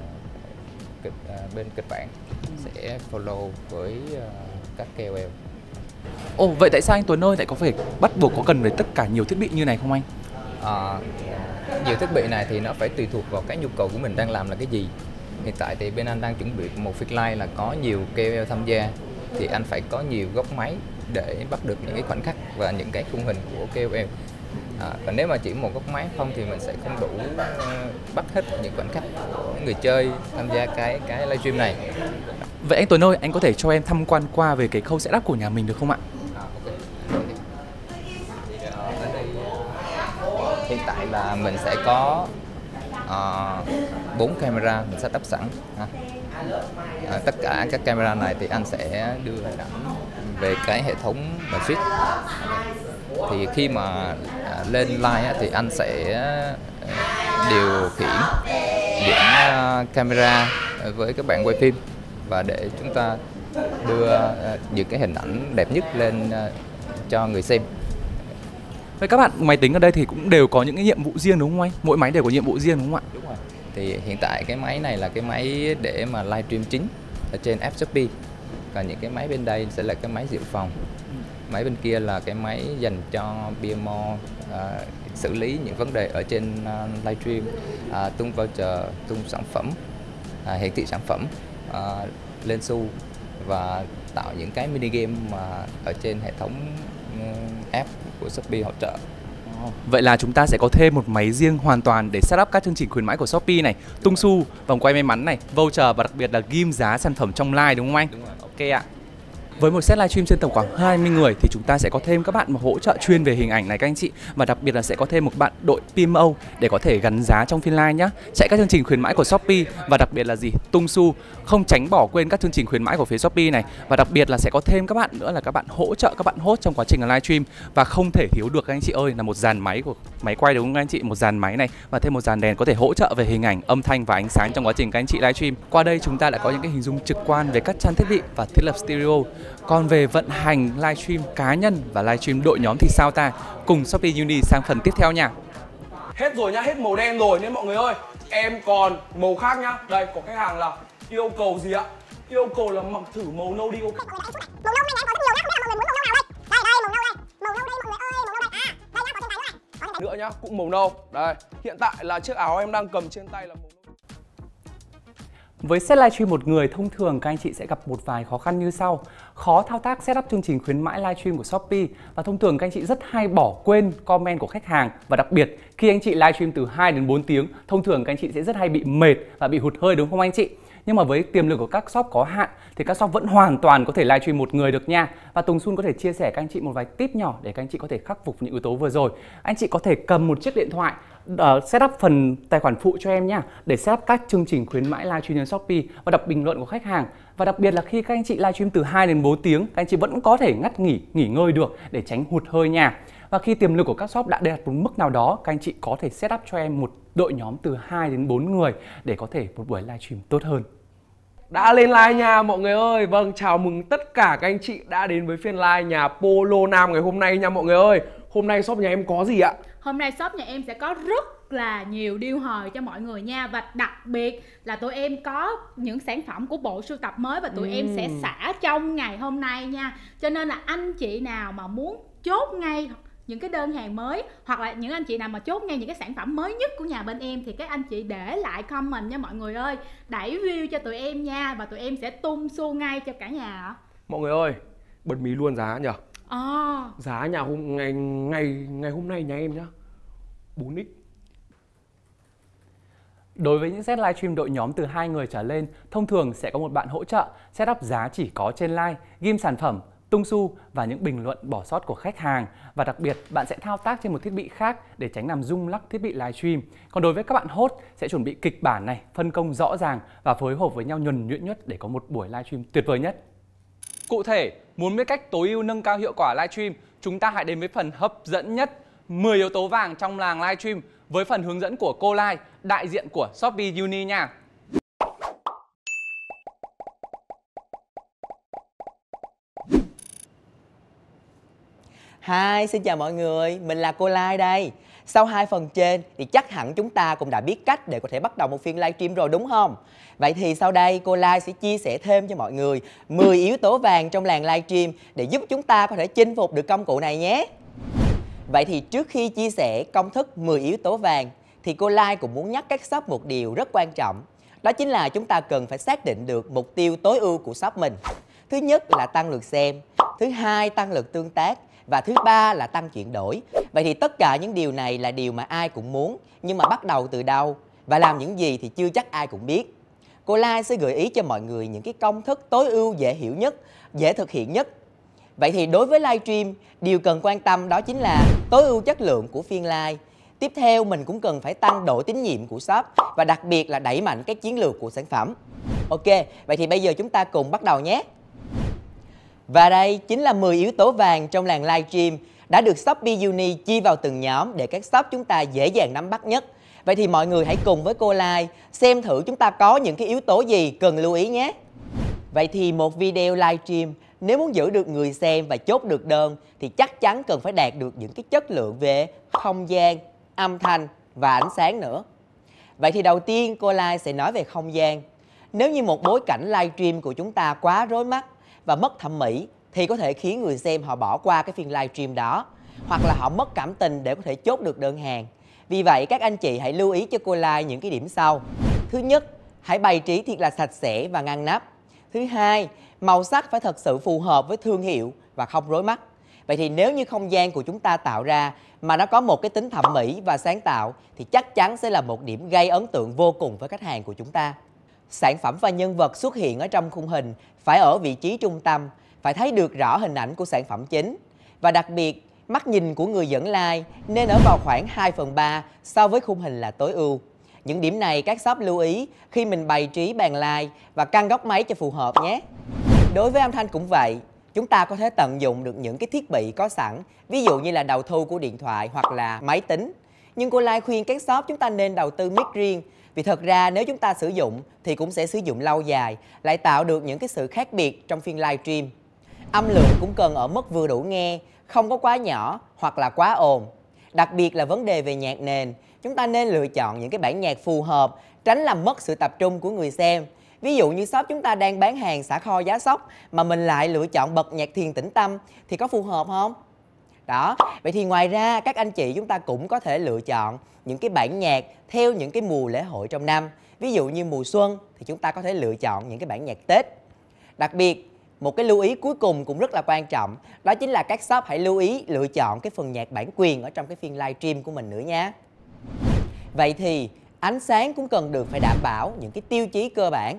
bên kịch bản sẽ follow với các KOL. Vậy tại sao anh Tuấn ơi lại có phải bắt buộc có cần phải tất cả nhiều thiết bị như này không anh? Nhiều thiết bị này thì nó phải tùy thuộc vào cái nhu cầu của mình đang làm là cái gì. Hiện tại thì bên anh đang chuẩn bị một phiên live là có nhiều KOL tham gia, thì anh phải có nhiều góc máy để bắt được những cái khoảnh khắc và những cái khung hình của KOL. Còn nếu mà chỉ một góc máy không thì mình sẽ không đủ bắt hết những khoảnh khắc của người chơi tham gia cái livestream này. Vậy anh Tuấn ơi, anh có thể cho em tham quan qua về cái khâu setup của nhà mình được không ạ? Hiện tại là mình sẽ có 4 camera mình setup sẵn. Tất cả các camera này thì anh sẽ đưa hình ảnh về cái hệ thống và switch. Thì khi mà lên live thì anh sẽ điều khiển những camera với các bạn quay phim và để chúng ta đưa những cái hình ảnh đẹp nhất lên cho người xem. Vậy các bạn máy tính ở đây thì cũng đều có những cái nhiệm vụ riêng đúng không anh? Mỗi máy đều có nhiệm vụ riêng đúng không ạ? Đúng rồi. Thì hiện tại cái máy này là cái máy để mà livestream chính ở trên app Shopee. Còn những cái máy bên đây sẽ là cái máy dự phòng. Máy bên kia là cái máy dành cho PMO xử lý những vấn đề ở trên livestream, tung voucher, tung sản phẩm, hiển thị sản phẩm, lên xu và tạo những cái mini game mà ở trên hệ thống app của Shopee hỗ trợ. Vậy là chúng ta sẽ có thêm một máy riêng hoàn toàn để setup các chương trình khuyến mãi của Shopee này, tung xu, vòng quay may mắn này, voucher và đặc biệt là ghim giá sản phẩm trong live đúng không anh? Đúng rồi. Ok ạ. Với một set livestream trên tổng khoảng 20 người thì chúng ta sẽ có thêm các bạn mà hỗ trợ chuyên về hình ảnh này các anh chị. Và đặc biệt là sẽ có thêm một bạn đội PMO để có thể gắn giá trong phiên live nhé. Chạy các chương trình khuyến mãi của Shopee và đặc biệt là gì? Tung xu, không tránh bỏ quên các chương trình khuyến mãi của phía Shopee này. Và đặc biệt là sẽ có thêm các bạn nữa là các bạn hỗ trợ các bạn host trong quá trình livestream. Và không thể thiếu được các anh chị ơi là một dàn máy của máy quay đúng không các anh chị? Một dàn máy này và thêm một dàn đèn có thể hỗ trợ về hình ảnh, âm thanh và ánh sáng trong quá trình các anh chị livestream. Qua đây chúng ta đã có những cái hình dung trực quan về các trang thiết bị và thiết lập stereo. Còn về vận hành livestream cá nhân và livestream đội nhóm thì sao ta? Cùng Shopee Uni sang phần tiếp theo nha. Hết rồi nhá, hết màu đen rồi nên mọi người ơi, em còn màu khác nhá. Đây có khách hàng là yêu cầu gì ạ? Yêu cầu là mặc thử màu nâu đi. Màu nâu này có rất nhiều nhá, không biết là mọi người muốn màu nâu nào đây. Đây màu nâu đây. Màu nâu đây mọi người ơi, màu nâu đây. Đây nhá, có trên tay nữa này. Nữa nhá, cũng màu nâu. Đây, hiện tại là chiếc áo em đang cầm trên tay là màu nâu. Với set livestream một người, thông thường các anh chị sẽ gặp một vài khó khăn như sau. Khó thao tác setup chương trình khuyến mãi livestream của Shopee và thông thường các anh chị rất hay bỏ quên comment của khách hàng. Và đặc biệt khi anh chị livestream từ 2 đến 4 tiếng, thông thường các anh chị sẽ rất hay bị mệt và bị hụt hơi đúng không anh chị? Nhưng mà với tiềm lực của các shop có hạn thì các shop vẫn hoàn toàn có thể livestream một người được nha. Và Tùng Sun có thể chia sẻ các anh chị một vài tip nhỏ để các anh chị có thể khắc phục những yếu tố vừa rồi. Anh chị có thể cầm một chiếc điện thoại, setup phần tài khoản phụ cho em nha, để setup các chương trình khuyến mãi livestream trên Shopee và đọc bình luận của khách hàng. Và đặc biệt là khi các anh chị livestream từ 2 đến 4 tiếng, các anh chị vẫn có thể nghỉ ngơi được để tránh hụt hơi nha. Và khi tiềm lực của các shop đã đạt một mức nào đó, các anh chị có thể setup cho em một đội nhóm từ 2 đến 4 người để có thể một buổi livestream tốt hơn. Đã lên live nha mọi người ơi. Vâng, chào mừng tất cả các anh chị đã đến với phiên live nhà Polo Nam ngày hôm nay nha mọi người ơi. Hôm nay shop nhà em có gì ạ? Hôm nay shop nhà em sẽ có rất là nhiều deal hời cho mọi người nha. Và đặc biệt là tụi em có những sản phẩm của bộ sưu tập mới và tụi em sẽ xả trong ngày hôm nay nha. Cho nên là anh chị nào mà muốn chốt ngay những cái đơn hàng mới, hoặc là những anh chị nào mà chốt ngay những cái sản phẩm mới nhất của nhà bên em, thì các anh chị để lại comment nha mọi người ơi, đẩy view cho tụi em nha, và tụi em sẽ tung xu ngay cho cả nhà. Mọi người ơi, bật mí luôn giá nhỉ? À. Giá nhà ngày hôm nay nhà em nhá, 4x. Đối với những set livestream đội nhóm từ 2 người trở lên, thông thường sẽ có một bạn hỗ trợ setup giá chỉ có trên live, ghim sản phẩm, tung xu và những bình luận bỏ sót của khách hàng. Và đặc biệt, bạn sẽ thao tác trên một thiết bị khác để tránh làm rung lắc thiết bị livestream. Còn đối với các bạn host sẽ chuẩn bị kịch bản này, phân công rõ ràng và phối hợp với nhau nhuần nhuyễn nhất để có một buổi livestream tuyệt vời nhất. Cụ thể, muốn biết cách tối ưu nâng cao hiệu quả livestream, chúng ta hãy đến với phần hấp dẫn nhất, 10 yếu tố vàng trong làng livestream với phần hướng dẫn của cô Lai, đại diện của Shopee Uni nha. Hi, xin chào mọi người, mình là cô Lai đây. Sau 2 phần trên thì chắc hẳn chúng ta cũng đã biết cách để có thể bắt đầu một phiên livestream rồi đúng không? Vậy thì sau đây cô Lai sẽ chia sẻ thêm cho mọi người 10 yếu tố vàng trong làng livestream để giúp chúng ta có thể chinh phục được công cụ này nhé. Vậy thì trước khi chia sẻ công thức 10 yếu tố vàng thì cô Lai cũng muốn nhắc các shop một điều rất quan trọng. Đó chính là chúng ta cần phải xác định được mục tiêu tối ưu của shop mình. Thứ nhất là tăng lượt xem, thứ hai tăng lượt tương tác, và thứ ba là tăng chuyển đổi. Vậy thì tất cả những điều này là điều mà ai cũng muốn, nhưng mà bắt đầu từ đâu và làm những gì thì chưa chắc ai cũng biết. Cô Lai sẽ gợi ý cho mọi người những cái công thức tối ưu dễ hiểu nhất, dễ thực hiện nhất. Vậy thì đối với livestream, điều cần quan tâm đó chính là tối ưu chất lượng của phiên live. Tiếp theo mình cũng cần phải tăng độ tín nhiệm của shop và đặc biệt là đẩy mạnh các chiến lược của sản phẩm. Ok, vậy thì bây giờ chúng ta cùng bắt đầu nhé. Và đây chính là 10 yếu tố vàng trong làng livestream đã được Shopee Uni chia vào từng nhóm để các shop chúng ta dễ dàng nắm bắt nhất. Vậy thì mọi người hãy cùng với cô Lai xem thử chúng ta có những cái yếu tố gì cần lưu ý nhé. Vậy thì một video livestream nếu muốn giữ được người xem và chốt được đơn thì chắc chắn cần phải đạt được những cái chất lượng về không gian, âm thanh và ánh sáng nữa. Vậy thì đầu tiên cô Lai sẽ nói về không gian. Nếu như một bối cảnh livestream của chúng ta quá rối mắt và mất thẩm mỹ thì có thể khiến người xem họ bỏ qua cái phiên livestream đó, hoặc là họ mất cảm tình để có thể chốt được đơn hàng. Vì vậy các anh chị hãy lưu ý cho cô Lai những cái điểm sau. Thứ nhất, hãy bày trí thiệt là sạch sẽ và ngăn nắp. Thứ hai, màu sắc phải thật sự phù hợp với thương hiệu và không rối mắt. Vậy thì nếu như không gian của chúng ta tạo ra mà nó có một cái tính thẩm mỹ và sáng tạo thì chắc chắn sẽ là một điểm gây ấn tượng vô cùng với khách hàng của chúng ta. Sản phẩm và nhân vật xuất hiện ở trong khung hình phải ở vị trí trung tâm, phải thấy được rõ hình ảnh của sản phẩm chính. Và đặc biệt, mắt nhìn của người dẫn live nên ở vào khoảng 2/3 so với khung hình là tối ưu. Những điểm này các shop lưu ý khi mình bày trí bàn live và căn góc máy cho phù hợp nhé. Đối với âm thanh cũng vậy, chúng ta có thể tận dụng được những cái thiết bị có sẵn, ví dụ như là đầu thu của điện thoại hoặc là máy tính. Nhưng cô Lai khuyên các shop chúng ta nên đầu tư mic riêng, vì thật ra nếu chúng ta sử dụng thì cũng sẽ sử dụng lâu dài, lại tạo được những cái sự khác biệt trong phiên livestream. Âm lượng cũng cần ở mức vừa đủ nghe, không có quá nhỏ hoặc là quá ồn. Đặc biệt là vấn đề về nhạc nền, chúng ta nên lựa chọn những cái bản nhạc phù hợp, tránh làm mất sự tập trung của người xem. Ví dụ như shop chúng ta đang bán hàng xả kho giá sốc mà mình lại lựa chọn bật nhạc thiền tĩnh tâm thì có phù hợp không? Đó, vậy thì ngoài ra các anh chị chúng ta cũng có thể lựa chọn những cái bản nhạc theo những cái mùa lễ hội trong năm. Ví dụ như mùa xuân thì chúng ta có thể lựa chọn những cái bản nhạc Tết. Đặc biệt, một cái lưu ý cuối cùng cũng rất là quan trọng, đó chính là các shop hãy lưu ý lựa chọn cái phần nhạc bản quyền ở trong cái phiên livestream của mình nữa nhé. Vậy thì ánh sáng cũng cần được phải đảm bảo những cái tiêu chí cơ bản.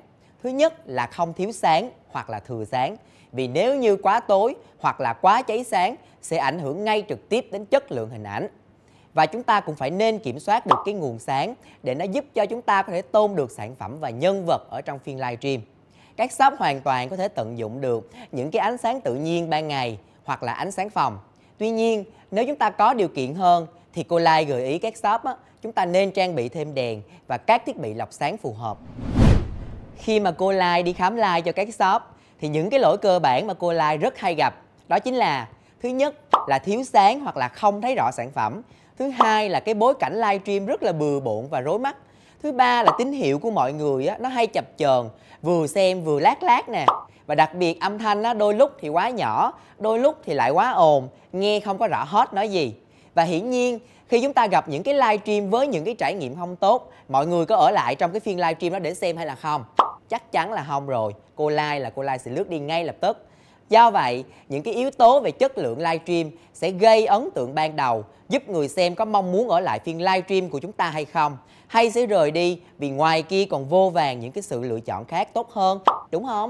Thứ nhất là không thiếu sáng hoặc là thừa sáng. Vì nếu như quá tối hoặc là quá cháy sáng sẽ ảnh hưởng ngay trực tiếp đến chất lượng hình ảnh. Và chúng ta cũng phải nên kiểm soát được cái nguồn sáng để nó giúp cho chúng ta có thể tôn được sản phẩm và nhân vật ở trong phiên livestream. Các shop hoàn toàn có thể tận dụng được những cái ánh sáng tự nhiên ban ngày hoặc là ánh sáng phòng. Tuy nhiên, nếu chúng ta có điều kiện hơn thì cô Lai gợi ý các shop chúng ta nên trang bị thêm đèn và các thiết bị lọc sáng phù hợp. Khi mà cô Lai đi khám live cho các shop thì những cái lỗi cơ bản mà cô Lai rất hay gặp đó chính là: thứ nhất là thiếu sáng hoặc là không thấy rõ sản phẩm. Thứ hai là cái bối cảnh livestream rất là bừa bộn và rối mắt. Thứ ba là tín hiệu của mọi người nó hay chập chờn, vừa xem vừa lát nè. Và đặc biệt âm thanh đôi lúc thì quá nhỏ, đôi lúc thì lại quá ồn, nghe không có rõ hết nói gì. Và hiển nhiên khi chúng ta gặp những cái livestream với những cái trải nghiệm không tốt, mọi người có ở lại trong cái phiên livestream đó để xem hay là không? Chắc chắn là không rồi. Cô Lai sẽ lướt đi ngay lập tức. Do vậy, những cái yếu tố về chất lượng livestream sẽ gây ấn tượng ban đầu, giúp người xem có mong muốn ở lại phiên livestream của chúng ta hay không, hay sẽ rời đi vì ngoài kia còn vô vàn những cái sự lựa chọn khác tốt hơn, đúng không?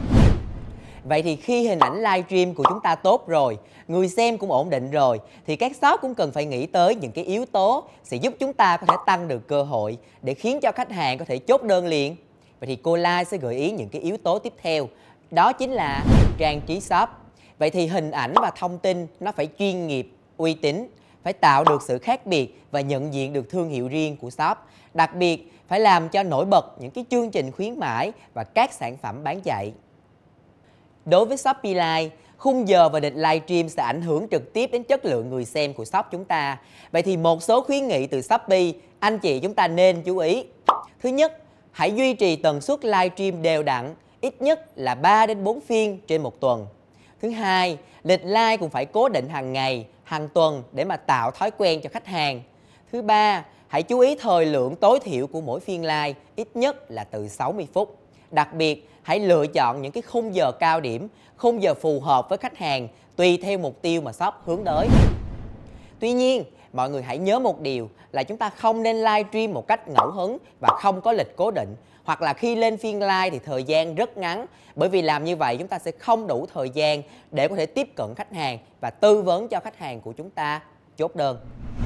Vậy thì khi hình ảnh livestream của chúng ta tốt rồi, người xem cũng ổn định rồi, thì các shop cũng cần phải nghĩ tới những cái yếu tố sẽ giúp chúng ta có thể tăng được cơ hội để khiến cho khách hàng có thể chốt đơn liền. Vậy thì cô Lai sẽ gợi ý những cái yếu tố tiếp theo, đó chính là trang trí shop. Vậy thì hình ảnh và thông tin nó phải chuyên nghiệp, uy tín, phải tạo được sự khác biệt và nhận diện được thương hiệu riêng của shop. Đặc biệt phải làm cho nổi bật những cái chương trình khuyến mãi và các sản phẩm bán chạy. Đối với Shopee Live, khung giờ và lịch livestream sẽ ảnh hưởng trực tiếp đến chất lượng người xem của shop chúng ta. Vậy thì một số khuyến nghị từ Shopee anh chị chúng ta nên chú ý. Thứ nhất, hãy duy trì tần suất livestream đều đặn, ít nhất là 3 đến 4 phiên trên một tuần. Thứ hai, lịch live cũng phải cố định hàng ngày, hàng tuần để mà tạo thói quen cho khách hàng. Thứ ba, hãy chú ý thời lượng tối thiểu của mỗi phiên live, ít nhất là từ 60 phút. Đặc biệt, hãy lựa chọn những cái khung giờ cao điểm, khung giờ phù hợp với khách hàng, tùy theo mục tiêu mà shop hướng tới. Tuy nhiên, mọi người hãy nhớ một điều là chúng ta không nên livestream một cách ngẫu hứng và không có lịch cố định. Hoặc là khi lên phiên live thì thời gian rất ngắn, bởi vì làm như vậy chúng ta sẽ không đủ thời gian để có thể tiếp cận khách hàng và tư vấn cho khách hàng của chúng ta chốt đơn.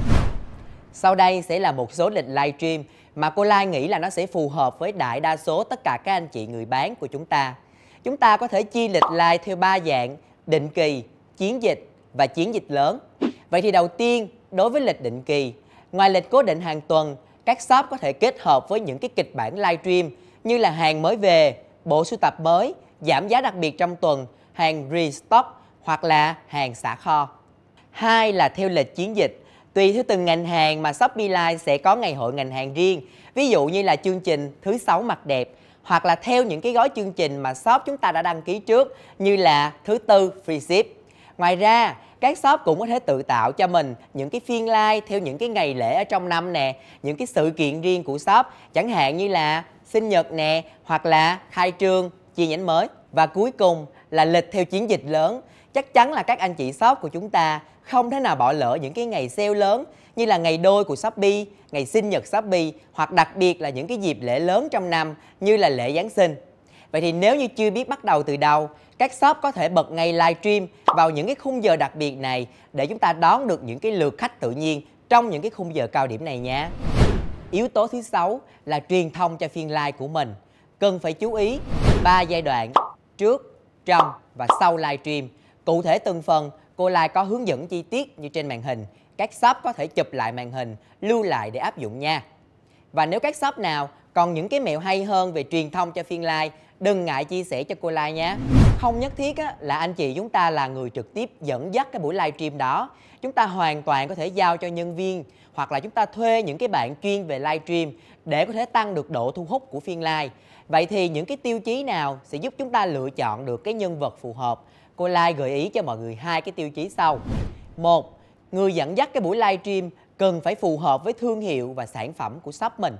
Sau đây sẽ là một số lịch livestream mà cô Lai nghĩ là nó sẽ phù hợp với đại đa số tất cả các anh chị người bán của chúng ta. Chúng ta có thể chia lịch live theo 3 dạng: định kỳ, chiến dịch và chiến dịch lớn. Vậy thì đầu tiên, đối với lịch định kỳ, ngoài lịch cố định hàng tuần, các shop có thể kết hợp với những cái kịch bản livestream như là hàng mới về, bộ sưu tập mới, giảm giá đặc biệt trong tuần, hàng restock hoặc là hàng xả kho. Hai là theo lịch chiến dịch. Tùy theo từng ngành hàng mà Shopee Live sẽ có ngày hội ngành hàng riêng. Ví dụ như là chương trình thứ 6 mặc đẹp, hoặc là theo những cái gói chương trình mà shop chúng ta đã đăng ký trước như là thứ tư free ship. Ngoài ra, các shop cũng có thể tự tạo cho mình những cái phiên live theo những cái ngày lễ ở trong năm nè, những cái sự kiện riêng của shop, chẳng hạn như là sinh nhật nè, hoặc là khai trương, chi nhánh mới. Và cuối cùng là lịch theo chiến dịch lớn. Chắc chắn là các anh chị shop của chúng ta không thể nào bỏ lỡ những cái ngày sale lớn như là ngày đôi của Shopee, ngày sinh nhật Shopee, hoặc đặc biệt là những cái dịp lễ lớn trong năm như là lễ Giáng sinh. Vậy thì nếu như chưa biết bắt đầu từ đâu, các shop có thể bật ngay livestream vào những cái khung giờ đặc biệt này để chúng ta đón được những cái lượt khách tự nhiên trong những cái khung giờ cao điểm này nha. Yếu tố thứ 6 là truyền thông cho phiên live của mình. Cần phải chú ý 3 giai đoạn: trước, trong và sau livestream. Cụ thể từng phần, cô Lai có hướng dẫn chi tiết như trên màn hình. Các shop có thể chụp lại màn hình, lưu lại để áp dụng nha. Và nếu các shop nào còn những cái mẹo hay hơn về truyền thông cho phiên live, đừng ngại chia sẻ cho cô Lai nhé. Không nhất thiết là anh chị chúng ta là người trực tiếp dẫn dắt cái buổi livestream đó. Chúng ta hoàn toàn có thể giao cho nhân viên, hoặc là chúng ta thuê những cái bạn chuyên về livestream để có thể tăng được độ thu hút của phiên live. Vậy thì những cái tiêu chí nào sẽ giúp chúng ta lựa chọn được cái nhân vật phù hợp? Cô Lai gợi ý cho mọi người 2 cái tiêu chí sau. 1. Người dẫn dắt cái buổi livestream cần phải phù hợp với thương hiệu và sản phẩm của shop mình.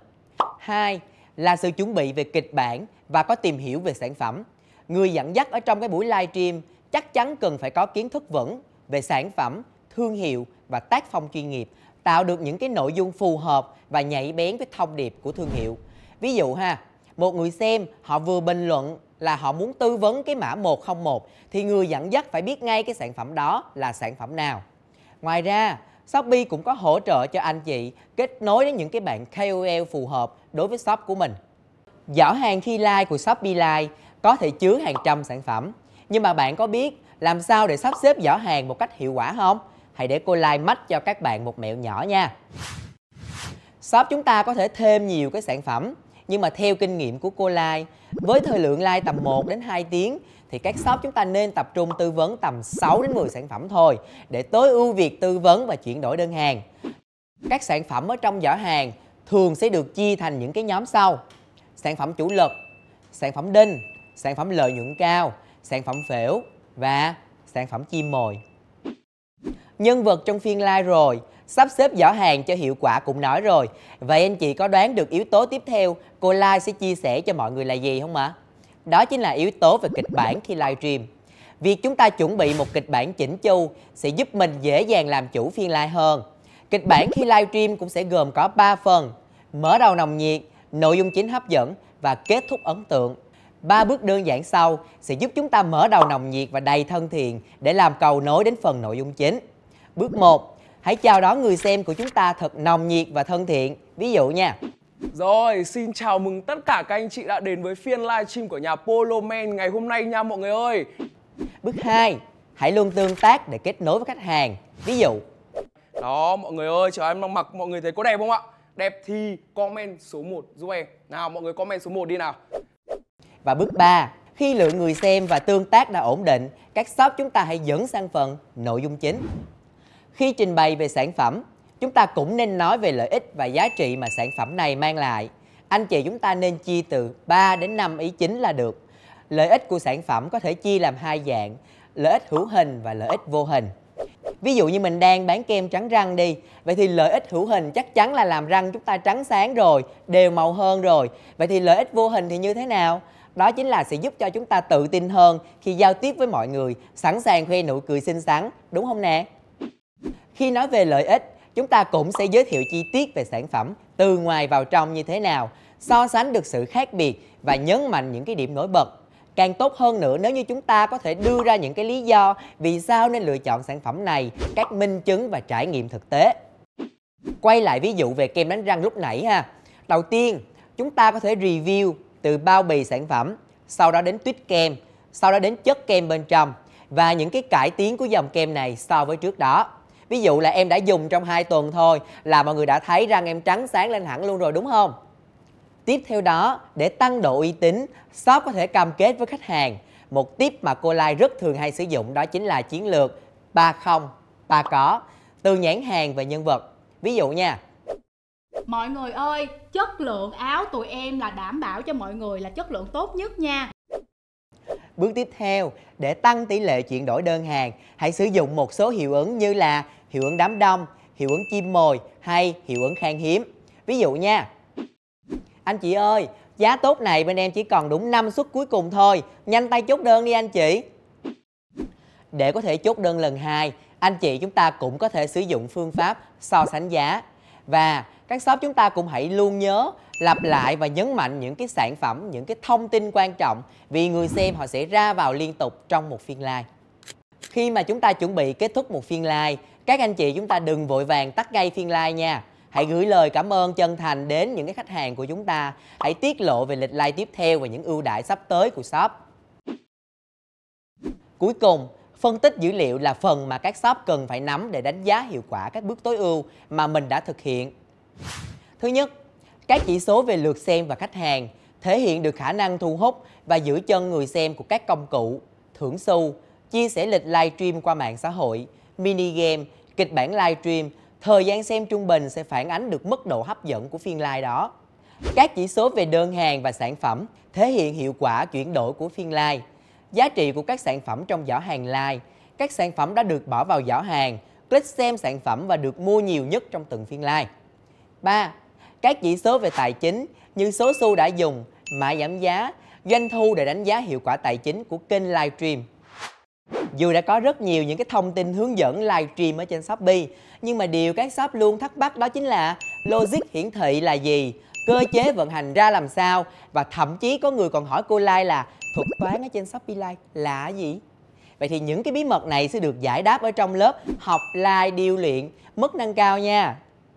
2. Là sự chuẩn bị về kịch bản và có tìm hiểu về sản phẩm. Người dẫn dắt ở trong cái buổi livestream chắc chắn cần phải có kiến thức vững về sản phẩm, thương hiệu và tác phong chuyên nghiệp, tạo được những cái nội dung phù hợp và nhạy bén với thông điệp của thương hiệu. Ví dụ một người xem họ vừa bình luận là họ muốn tư vấn cái mã 101 thì người dẫn dắt phải biết ngay cái sản phẩm đó là sản phẩm nào. Ngoài ra, Shopee cũng có hỗ trợ cho anh chị kết nối đến những cái bạn KOL phù hợp đối với shop của mình. Giỏ hàng khi live của Shopee Live có thể chứa hàng trăm sản phẩm. Nhưng mà bạn có biết làm sao để sắp xếp giỏ hàng một cách hiệu quả không? Hãy để cô Lai mách cho các bạn một mẹo nhỏ nha. Shop chúng ta có thể thêm nhiều cái sản phẩm, nhưng mà theo kinh nghiệm của cô Lai, với thời lượng live tầm 1 đến 2 tiếng thì các shop chúng ta nên tập trung tư vấn tầm 6 đến 10 sản phẩm thôi để tối ưu việc tư vấn và chuyển đổi đơn hàng. Các sản phẩm ở trong giỏ hàng thường sẽ được chia thành những cái nhóm sau: sản phẩm chủ lực, sản phẩm đinh, sản phẩm lợi nhuận cao, sản phẩm phễu và sản phẩm chim mồi. Nhân vật trong phiên live rồi, sắp xếp giỏ hàng cho hiệu quả cũng nói rồi. Vậy anh chị có đoán được yếu tố tiếp theo cô Lai sẽ chia sẻ cho mọi người là gì không ạ? Đó chính là yếu tố về kịch bản khi livestream. Việc chúng ta chuẩn bị một kịch bản chỉnh chu sẽ giúp mình dễ dàng làm chủ phiên live hơn. Kịch bản khi livestream cũng sẽ gồm có 3 phần: mở đầu nồng nhiệt, nội dung chính hấp dẫn và kết thúc ấn tượng. 3 bước đơn giản sau sẽ giúp chúng ta mở đầu nồng nhiệt và đầy thân thiện để làm cầu nối đến phần nội dung chính. Bước 1, hãy chào đón người xem của chúng ta thật nồng nhiệt và thân thiện. Ví dụ nha. Rồi, xin chào mừng tất cả các anh chị đã đến với phiên livestream của nhà Polo Man ngày hôm nay nha mọi người ơi. Bước 2, hãy luôn tương tác để kết nối với khách hàng. Ví dụ. Đó mọi người ơi, chờ em đang mặc, mọi người thấy có đẹp không ạ? Đẹp thì comment số 1 giúp em. Nào mọi người comment số 1 đi nào. Và bước 3, khi lượng người xem và tương tác đã ổn định, các shop chúng ta hãy dẫn sang phần nội dung chính. Khi trình bày về sản phẩm, chúng ta cũng nên nói về lợi ích và giá trị mà sản phẩm này mang lại. Anh chị chúng ta nên chia từ 3 đến 5 ý chính là được. Lợi ích của sản phẩm có thể chia làm 2 dạng: lợi ích hữu hình và lợi ích vô hình. Ví dụ như mình đang bán kem trắng răng đi, vậy thì lợi ích hữu hình chắc chắn là làm răng chúng ta trắng sáng rồi, đều màu hơn rồi. Vậy thì lợi ích vô hình thì như thế nào? Đó chính là sẽ giúp cho chúng ta tự tin hơn khi giao tiếp với mọi người, sẵn sàng khoe nụ cười xinh xắn, đúng không nè? Khi nói về lợi ích, chúng ta cũng sẽ giới thiệu chi tiết về sản phẩm từ ngoài vào trong như thế nào, so sánh được sự khác biệt và nhấn mạnh những cái điểm nổi bật. Càng tốt hơn nữa nếu như chúng ta có thể đưa ra những cái lý do vì sao nên lựa chọn sản phẩm này, các minh chứng và trải nghiệm thực tế. Quay lại ví dụ về kem đánh răng lúc nãy ha. Đầu tiên, chúng ta có thể review từ bao bì sản phẩm, sau đó đến tuyết kem, sau đó đến chất kem bên trong và những cái cải tiến của dòng kem này so với trước đó. Ví dụ là em đã dùng trong 2 tuần thôi là mọi người đã thấy răng em trắng sáng lên hẳn luôn rồi đúng không? Tiếp theo đó, để tăng độ uy tín, shop có thể cam kết với khách hàng. Một tip mà cô Lai rất thường hay sử dụng đó chính là chiến lược 3-0, 3 có, từ nhãn hàng và nhân vật. Ví dụ nha. Mọi người ơi, chất lượng áo tụi em là đảm bảo cho mọi người là chất lượng tốt nhất nha. Bước tiếp theo, để tăng tỷ lệ chuyển đổi đơn hàng, hãy sử dụng một số hiệu ứng như là hiệu ứng đám đông, hiệu ứng chim mồi hay hiệu ứng khan hiếm. Ví dụ nha. Anh chị ơi, giá tốt này bên em chỉ còn đúng 5 suất cuối cùng thôi, nhanh tay chốt đơn đi anh chị. Để có thể chốt đơn lần 2, anh chị chúng ta cũng có thể sử dụng phương pháp so sánh giá. Và các shop chúng ta cũng hãy luôn nhớ lặp lại và nhấn mạnh những cái sản phẩm, những cái thông tin quan trọng vì người xem họ sẽ ra vào liên tục trong một phiên live. Khi mà chúng ta chuẩn bị kết thúc một phiên live, các anh chị chúng ta đừng vội vàng tắt ngay phiên live nha. Hãy gửi lời cảm ơn chân thành đến những cái khách hàng của chúng ta. Hãy tiết lộ về lịch live tiếp theo và những ưu đãi sắp tới của shop. Cuối cùng, phân tích dữ liệu là phần mà các shop cần phải nắm để đánh giá hiệu quả các bước tối ưu mà mình đã thực hiện. Thứ nhất, các chỉ số về lượt xem và khách hàng thể hiện được khả năng thu hút và giữ chân người xem của các công cụ, thưởng xu, chia sẻ lịch livestream qua mạng xã hội, mini game, kịch bản livestream. Thời gian xem trung bình sẽ phản ánh được mức độ hấp dẫn của phiên live đó. Các chỉ số về đơn hàng và sản phẩm thể hiện hiệu quả chuyển đổi của phiên live, giá trị của các sản phẩm trong giỏ hàng live, các sản phẩm đã được bỏ vào giỏ hàng, click xem sản phẩm và được mua nhiều nhất trong từng phiên live. 3. Các chỉ số về tài chính như số xu đã dùng, mã giảm giá, doanh thu để đánh giá hiệu quả tài chính của kênh livestream. Dù đã có rất nhiều những cái thông tin hướng dẫn livestream ở trên Shopee, nhưng mà điều các shop luôn thắc mắc đó chính là logic hiển thị là gì, cơ chế vận hành ra làm sao, và thậm chí có người còn hỏi cô Lai là thuật toán ở trên Shopee Live là gì? Vậy thì những cái bí mật này sẽ được giải đáp ở trong lớp học live điêu luyện mức nâng cao nha.